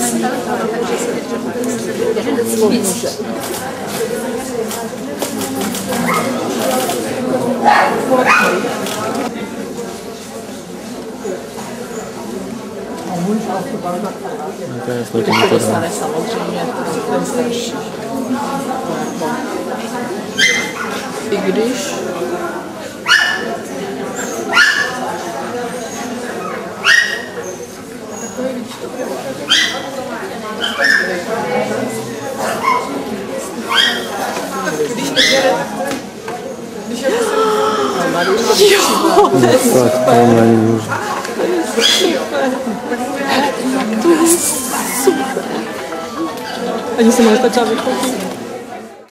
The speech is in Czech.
To dostane samozřejmě ten starší. I když jo, to je super. To je super. Ani se mi nestačila vykoupit.